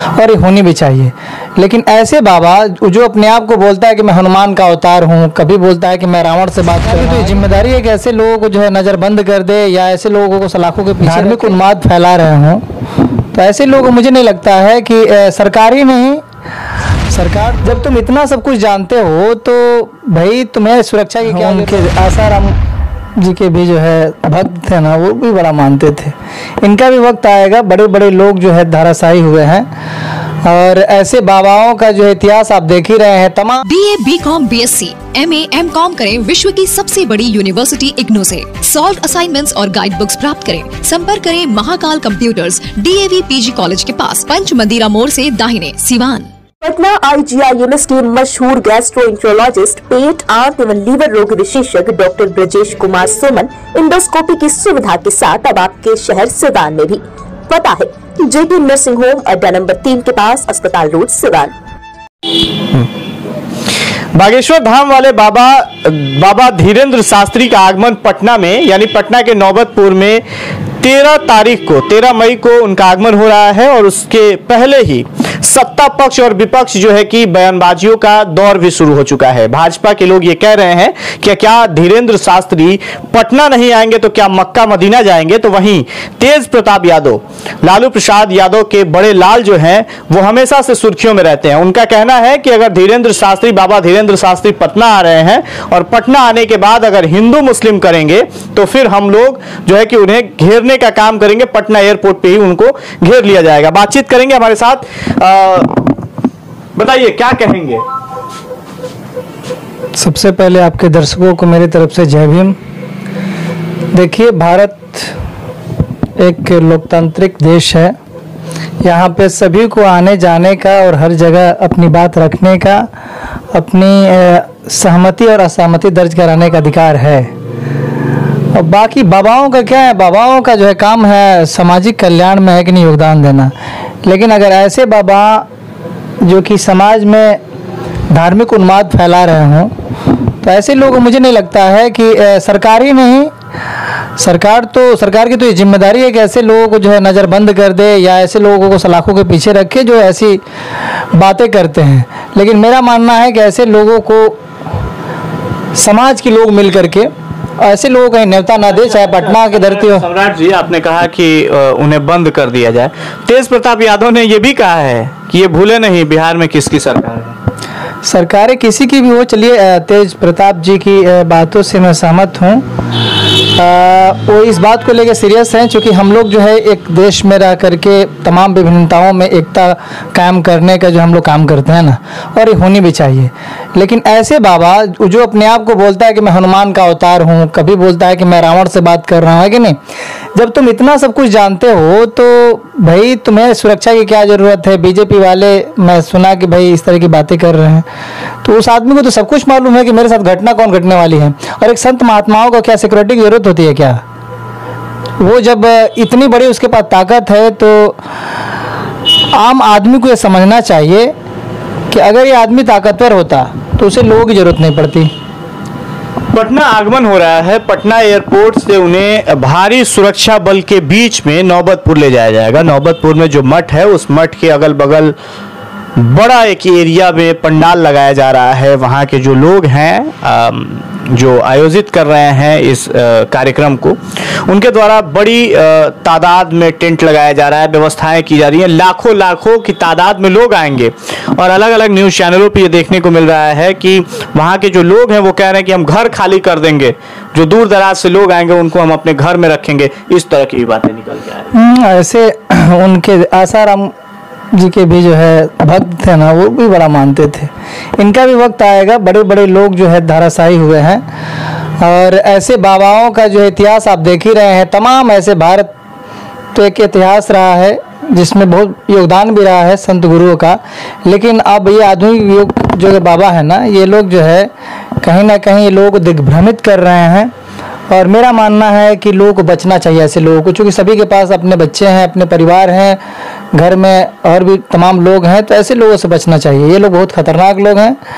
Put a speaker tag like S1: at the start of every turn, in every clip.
S1: और ये होनी भी चाहिए। लेकिन ऐसे बाबा जो अपने आप को बोलता है कि मैं हनुमान का अवतार हूँ, कभी बोलता है कि मैं रावण से बात कर रहा हूँ, तो जिम्मेदारी है कि ऐसे लोगों को जो है नज़रबंद कर दे या ऐसे लोगों को सलाखों के पीछे धार्मिक उन्माद फैला रहे हों। तो ऐसे लोगों को मुझे नहीं लगता है कि सरकार ही नहीं, सरकार जब तुम इतना सब कुछ जानते हो तो भाई तुम्हें सुरक्षा की क्या। उनके आसाराम जी के भी जो है भक्त थे ना, वो भी बड़ा मानते थे। इनका भी वक्त आएगा, बड़े बड़े लोग जो है धाराशायी हुए हैं और ऐसे बाबाओं का जो इतिहास आप देख ही रहे हैं। तमाम
S2: BA, BCom, BSc, MA, MCom करें विश्व की सबसे बड़ी यूनिवर्सिटी इग्नू से। सॉल्व असाइनमेंट्स और गाइड बुक्स प्राप्त करें। संपर्क करें Mahakal computers, DAV PG college के पास, पंच मंदिरा मोड़ से दाहिने, सिवान।
S3: पटना IGIMS के मशहूर गैस्ट्रोएंट्रोलॉजिस्ट, पेट, आंत एवं लीवर रोग विशेषज्ञ डॉक्टर ब्रजेश कुमार सोमन इंडोस्कोपी की सुविधा के साथ अब आपके शहर सिवान में भी। पता है JP नर्सिंग होम, अड्डा नंबर 3 के पास, अस्पताल रोड, सिवान।
S4: बागेश्वर धाम वाले बाबा धीरेन्द्र शास्त्री का आगमन पटना में, यानी पटना के नौबतपुर में 13 मई को उनका आगमन हो रहा है। और उसके पहले ही सत्ता पक्ष और विपक्ष जो है कि बयानबाजियों का दौर भी शुरू हो चुका है। भाजपा के लोग ये कह रहे हैं कि क्या धीरेन्द्र शास्त्री पटना नहीं आएंगे तो क्या मक्का मदीना जाएंगे। तो वहीं तेज प्रताप यादव, लालू प्रसाद यादव के बड़े लाल जो हैं वो हमेशा से सुर्खियों में रहते हैं। उनका कहना है कि अगर बाबा धीरेन्द्र शास्त्री पटना आ रहे हैं और पटना आने के बाद अगर हिंदू मुस्लिम करेंगे तो फिर हम लोग जो है कि उन्हें घेरने का काम करेंगे, पटना एयरपोर्ट पे ही उनको घेर लिया जाएगा। बातचीत करेंगे हमारे साथ, बताइए क्या कहेंगे।
S1: सबसे पहले आपके दर्शकों को मेरी तरफ से जय भीम। देखिए, भारत एक लोकतांत्रिक देश है। यहाँ पे सभी को आने जाने का और हर जगह अपनी बात रखने का, अपनी सहमति और असहमति दर्ज कराने का अधिकार है। और बाकी बाबाओं का क्या है, बाबाओं का जो है काम है सामाजिक कल्याण में है कि नहीं योगदान देना। लेकिन अगर ऐसे बाबा जो कि समाज में धार्मिक उन्माद फैला रहे हों तो ऐसे लोगों को मुझे नहीं लगता है कि सरकार ही नहीं, सरकार की तो ये जिम्मेदारी है कि ऐसे लोगों को जो है नज़रबंद कर दे या ऐसे लोगों को सलाखों के पीछे रखे जो ऐसी बातें करते हैं। लेकिन मेरा मानना है कि ऐसे लोगों को समाज के लोग मिल करके ऐसे लोगों का न्योता ना दे, चाहे पटना की धरती हो।
S4: सम्राट जी, आपने कहा कि उन्हें बंद कर दिया जाए। तेज प्रताप यादव ने यह भी कहा है कि ये भूले नहीं बिहार में किसकी सरकार है।
S1: सरकारें किसी की भी हो, चलिए तेज प्रताप जी की बातों से मैं सहमत हूँ। वो इस बात को लेकर सीरियस हैं क्योंकि हम लोग जो है एक देश में रह करके तमाम विभिन्नताओं में एकता कायम करने का जो हम लोग काम करते हैं ना, और ये होनी भी चाहिए। लेकिन ऐसे बाबा जो अपने आप को बोलता है कि मैं हनुमान का अवतार हूँ, कभी बोलता है कि मैं रावण से बात कर रहा हूँ, है कि नहीं। जब तुम इतना सब कुछ जानते हो तो भाई तुम्हें सुरक्षा की क्या ज़रूरत है। बीजेपी वाले मैं सुना कि भाई इस तरह की बातें कर रहे हैं, तो उस आदमी को तो सब कुछ मालूम है कि मेरे साथ घटना कौन घटने वाली है। और एक संत महात्माओं को क्या सिक्योरिटी की जरूरत होती है क्या। वो जब इतनी बड़ी उसके पास ताकत है तो आम आदमी को ये समझना चाहिए कि अगर ये आदमी ताकतवर होता तो उसे लोगों की जरूरत नहीं पड़ती।
S4: पटना आगमन हो रहा है, पटना एयरपोर्ट से उन्हें भारी सुरक्षा बल के बीच में नौबतपुर ले जाया जाएगा। नौबतपुर में जो मठ है उस मठ के अगल बगल बड़ा एक एरिया में पंडाल लगाया जा रहा है। वहाँ के जो लोग हैं जो आयोजित कर रहे हैं इस कार्यक्रम को, उनके द्वारा बड़ी तादाद में टेंट लगाया जा रहा है, व्यवस्थाएं की जा रही हैं। लाखों की तादाद में लोग आएंगे और अलग अलग न्यूज़ चैनलों पर ये देखने को मिल रहा है कि वहाँ के जो लोग हैं वो कह रहे हैं कि हम घर खाली कर देंगे, जो दूर दराज से लोग आएंगे उनको हम अपने घर में रखेंगे। इस तरह की बातें निकल के आ रही हैं।
S1: ऐसे उनके आसाराम जी के भी जो है भक्त थे ना, वो भी बड़ा मानते थे। इनका भी वक्त आएगा, बड़े बड़े लोग जो है धाराशायी हुए हैं और ऐसे बाबाओं का जो इतिहास आप देख ही रहे हैं। तमाम ऐसे भारत तो एक इतिहास रहा है जिसमें बहुत योगदान भी रहा है संत गुरुओं का। लेकिन अब ये आधुनिक युग जो बाबा है ना, ये लोग जो है कहीं ना कहीं ये लोगों को दिग्भ्रमित कर रहे हैं। और मेरा मानना है कि लोगों को बचना चाहिए ऐसे लोगों को, क्योंकि सभी के पास अपने बच्चे हैं, अपने परिवार हैं, घर में और भी तमाम लोग हैं, तो ऐसे लोगों से बचना चाहिए। ये लोग बहुत खतरनाक लोग हैं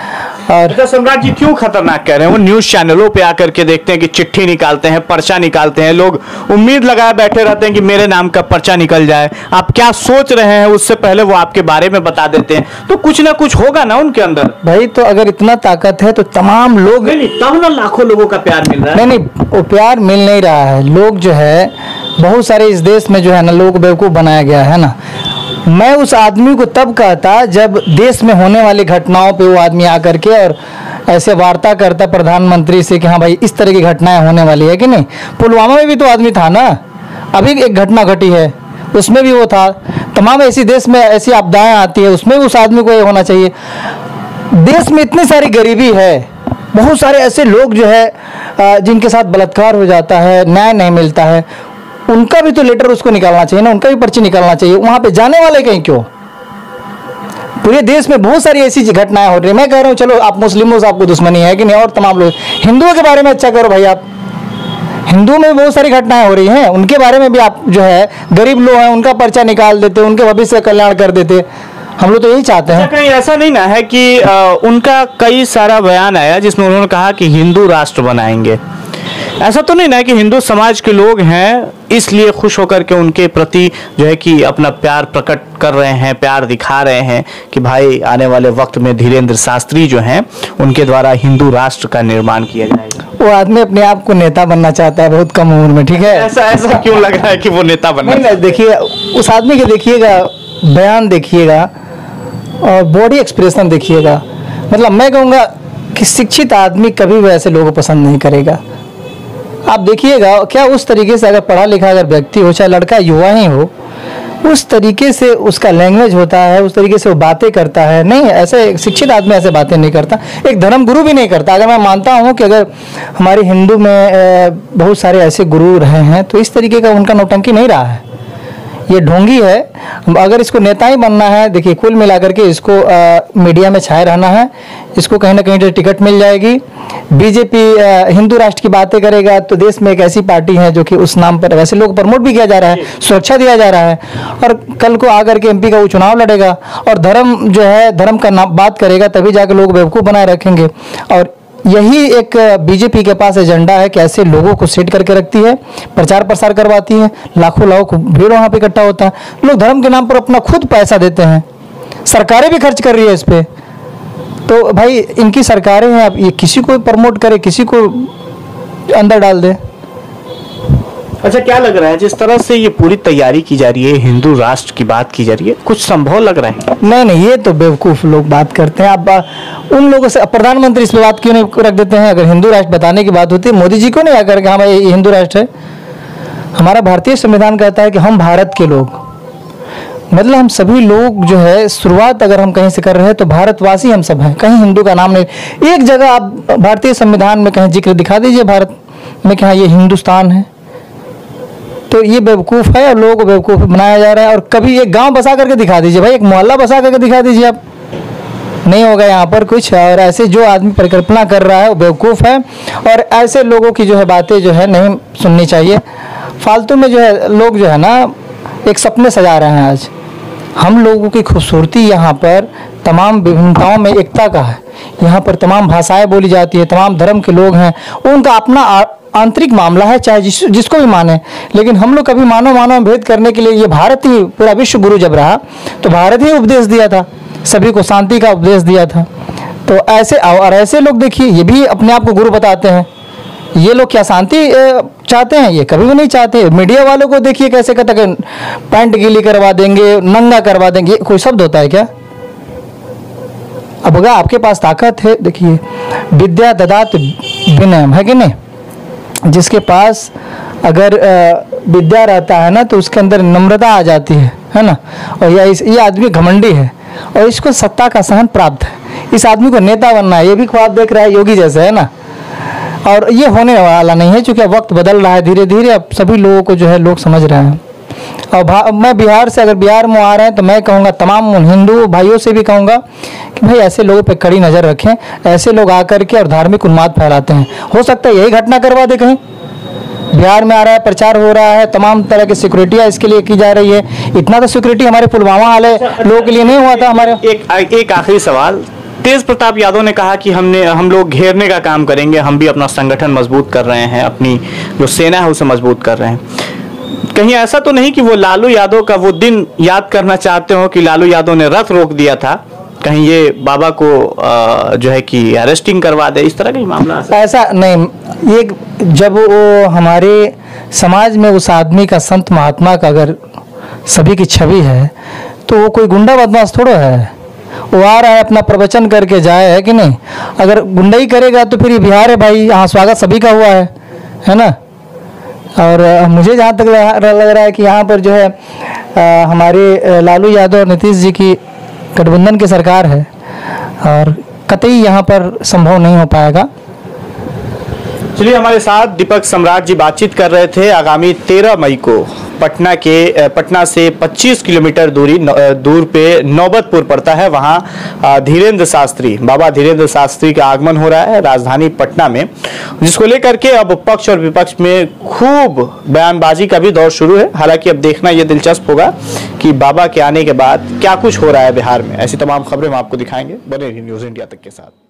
S1: और
S4: अच्छा सम्राट जी, क्यों खतरनाक कह रहे हैं? वो न्यूज चैनलों पे आकर के देखते हैं कि चिट्ठी निकालते हैं, पर्चा निकालते हैं, लोग उम्मीद लगाए बैठे रहते हैं कि मेरे नाम का पर्चा निकल जाए। आप क्या सोच रहे हैं उससे पहले वो आपके बारे में बता देते हैं, तो कुछ ना कुछ होगा ना उनके अंदर।
S1: भाई तो अगर इतना ताकत है तो तमाम लोग,
S4: नहीं तब ना लाखों लोगों का प्यार मिल रहा है।
S1: नहीं वो प्यार मिल नहीं रहा है। लोग जो है बहुत सारे इस देश में जो है ना, लोगों को बेवकूफ़ बनाया गया है ना। मैं उस आदमी को तब कहता जब देश में होने वाली घटनाओं पे वो आदमी आकर के और ऐसे वार्ता करता प्रधानमंत्री से कि हाँ भाई इस तरह की घटनाएं होने वाली है कि नहीं। पुलवामा में भी तो आदमी था ना, अभी एक घटना घटी है उसमें भी वो था। तमाम ऐसी देश में ऐसी आपदाएं आती है उसमें उस आदमी को ये होना चाहिए। देश में इतनी सारी गरीबी है, बहुत सारे ऐसे लोग जो है जिनके साथ बलात्कार हो जाता है, न्याय नहीं मिलता है, उनका भी तो लेटर उसको निकालना चाहिए ना, उनका भी पर्ची निकालना चाहिए। वहां पे जाने वाले कहीं क्यों? पूरे देश में बहुत सारी ऐसी घटनाएं हो रही है। मैं कह रहा हूँ चलो आप मुस्लिमों से आपको दुश्मनी है कि नहीं, और तमाम लोग हिंदुओं के बारे में अच्छा करो भाई। आप हिंदुओं में बहुत सारी घटनाएं हो रही हैं, उनके बारे में भी आप जो है गरीब लोग हैं उनका पर्चा निकाल देते, उनके भविष्य का कल्याण कर देते। हम लोग तो यही चाहते हैं।
S4: कहीं ऐसा नहीं ना है कि उनका कई सारा बयान आया जिसमें उन्होंने कहा कि हिंदू राष्ट्र बनाएंगे। ऐसा तो नहीं ना है कि हिंदू समाज के लोग हैं इसलिए खुश होकर के उनके प्रति जो है कि अपना प्यार प्रकट कर रहे हैं, प्यार दिखा रहे हैं कि भाई आने वाले वक्त में धीरेन्द्र शास्त्री जो हैं उनके द्वारा हिंदू राष्ट्र का निर्माण किया जाएगा।
S1: वो आदमी अपने आप को नेता बनना चाहता है बहुत कम उम्र में, ठीक है।
S4: ऐसा क्यों लग रहा है कि वो नेता बनना?
S1: नहीं, देखिए उस आदमी के देखिएगा बयान, देखिएगा और बॉडी एक्सप्रेशन देखिएगा। मतलब मैं कहूँगा कि शिक्षित आदमी कभी भी ऐसे लोगों को पसंद नहीं करेगा। आप देखिएगा क्या उस तरीके से अगर पढ़ा लिखा अगर व्यक्ति हो, चाहे लड़का युवा ही हो, उस तरीके से उसका लैंग्वेज होता है, उस तरीके से वो बातें करता है। नहीं, ऐसे शिक्षित आदमी ऐसे बातें नहीं करता, एक धर्म गुरु भी नहीं करता। अगर मैं मानता हूँ कि अगर हमारे हिंदू में बहुत सारे ऐसे गुरु रहे हैं तो इस तरीके का उनका नौटंकी नहीं रहा है। ये ढोंगी है। अगर इसको नेता ही बनना है, देखिए कुल मिलाकर के इसको मीडिया में छाए रहना है, इसको कहीं ना कहीं तो टिकट मिल जाएगी। बीजेपी हिंदू राष्ट्र की बातें करेगा तो देश में एक ऐसी पार्टी है जो कि उस नाम पर वैसे लोग प्रमोट भी किया जा रहा है, सुरक्षा दिया जा रहा है, और कल को आकर के एमपी का वो चुनाव लड़ेगा और धर्म जो है धर्म का नाम बात करेगा, तभी जाकर लोग बेवकूफ़ बनाए रखेंगे। और यही एक बीजेपी के पास एजेंडा है कि ऐसे लोगों को सेट करके रखती है, प्रचार प्रसार करवाती है, लाखों लोगों भीड़ वहाँ पे इकट्ठा होता है, लोग धर्म के नाम पर अपना खुद पैसा देते हैं, सरकारें भी खर्च कर रही है इस पे। तो भाई इनकी सरकारें हैं, अब ये किसी को प्रमोट करे, किसी को अंदर डाल दे।
S4: अच्छा, क्या लग रहा है जिस तरह से ये पूरी तैयारी की जा रही है, हिंदू राष्ट्र की बात की जा रही है, कुछ संभव लग रहा है?
S1: नहीं, ये तो बेवकूफ़ लोग बात करते हैं। आप उन लोगों से प्रधानमंत्री इस पर बात क्यों नहीं रख देते हैं? अगर हिंदू राष्ट्र बताने की बात होती है, मोदी जी को नहीं आकर के हाँ भाई ये हिंदू राष्ट्र है। हमारा भारतीय संविधान कहता है कि हम भारत के लोग, मतलब हम सभी लोग जो है, शुरुआत अगर हम कहीं से कर रहे हैं तो भारतवासी हम सब हैं, कहीं हिंदू का नाम नहीं। एक जगह आप भारतीय संविधान में कहीं जिक्र दिखा दीजिए भारत में कि हाँ ये हिंदुस्तान है। तो ये बेवकूफ़ है और लोगों को बेवकूफ़ बनाया जा रहा है। और कभी एक गांव बसा करके दिखा दीजिए भाई, एक मोहल्ला बसा करके दिखा दीजिए आप, नहीं होगा यहाँ पर कुछ। और ऐसे जो आदमी परिकल्पना कर रहा है वो बेवकूफ़ है, और ऐसे लोगों की जो है बातें जो है नहीं सुननी चाहिए। फालतू में जो है लोग जो है ना एक सपने सजा रहे हैं। आज हम लोगों की खूबसूरती यहाँ पर तमाम विभिन्नताओं में एकता का है। यहाँ पर तमाम भाषाएं बोली जाती है, तमाम धर्म के लोग हैं, उनका अपना आंतरिक मामला है, चाहे जिसको भी माने। लेकिन हम लोग कभी मानव भेद करने के लिए, ये भारत ही पूरा विश्व गुरु जब रहा तो भारत ही उपदेश दिया था, सभी को शांति का उपदेश दिया था। तो ऐसे और ऐसे लोग देखिए ये भी अपने आप को गुरु बताते हैं। ये लोग क्या शांति चाहते हैं? ये कभी भी नहीं चाहते। मीडिया वालों को देखिए कैसे कहते हैं पैंट गीली करवा देंगे, नंगा करवा देंगे, ये कोई शब्द होता है क्या? अब अगर आपके पास ताकत है, देखिए विद्या ददात विनयम, है कि नहीं? जिसके पास अगर विद्या रहता है ना तो उसके अंदर नम्रता आ जाती है ना। और ये आदमी घमंडी है और इसको सत्ता का सहन प्राप्त है। इस आदमी को नेता बनना है, ये भी ख्वाब देख रहा है योगी जैसे, है ना। और ये होने वाला नहीं है क्योंकि अब वक्त बदल रहा है धीरे धीरे, अब सभी लोगों को जो है लोग समझ रहे हैं। और मैं बिहार से, अगर बिहार में आ रहे हैं तो मैं कहूँगा तमाम हिंदू भाइयों से भी कहूँगा कि भाई ऐसे लोगों पे कड़ी नज़र रखें। ऐसे लोग आकर के और धार्मिक उन्माद फैलाते हैं, हो सकता है यही घटना करवा दे कहीं। बिहार में आ रहा है, प्रचार हो रहा है, तमाम तरह की सिक्योरिटियाँ इसके लिए की जा रही है। इतना तो सिक्योरिटी हमारे पुलवामा वाले लोगों के लिए नहीं हुआ था। हमारे
S4: एक आखिरी सवाल, तेज प्रताप यादव ने कहा कि हम लोग घेरने का काम करेंगे, हम भी अपना संगठन मजबूत कर रहे हैं, अपनी जो सेना है उसे मजबूत कर रहे हैं। कहीं ऐसा तो नहीं कि वो लालू यादव का वो दिन याद करना चाहते हो कि लालू यादव ने रथ रोक दिया था, कहीं ये बाबा को जो है कि अरेस्टिंग करवा दे, इस तरह का ही मामला?
S1: ऐसा नहीं, ये जब वो हमारे समाज में उस आदमी का, संत महात्मा का अगर सभी की छवि है तो वो कोई गुंडा बदमाश थोड़ा है। वो आ रहा है अपना प्रवचन करके जाए, है कि नहीं? अगर गुंडाई करेगा तो फिर ये बिहार है भाई, यहाँ स्वागत सभी का हुआ है ना? और मुझे जहाँ तक लग रहा है कि यहाँ पर जो है हमारे लालू यादव और नीतीश जी की गठबंधन की सरकार है और कतई यहाँ पर संभव नहीं हो पाएगा।
S4: चलिए, हमारे साथ दीपक सम्राट जी बातचीत कर रहे थे। आगामी 13 मई को पटना से 25 किलोमीटर दूर पे नौबतपुर पड़ता है, वहाँ बाबा धीरेन्द्र शास्त्री का आगमन हो रहा है राजधानी पटना में, जिसको लेकर के अब पक्ष और विपक्ष में खूब बयानबाजी का भी दौर शुरू है। हालांकि अब देखना यह दिलचस्प होगा कि बाबा के आने के बाद क्या कुछ हो रहा है बिहार में। ऐसी तमाम खबरें हम आपको दिखाएंगे, बने रहिए न्यूज़ इंडिया तक के साथ।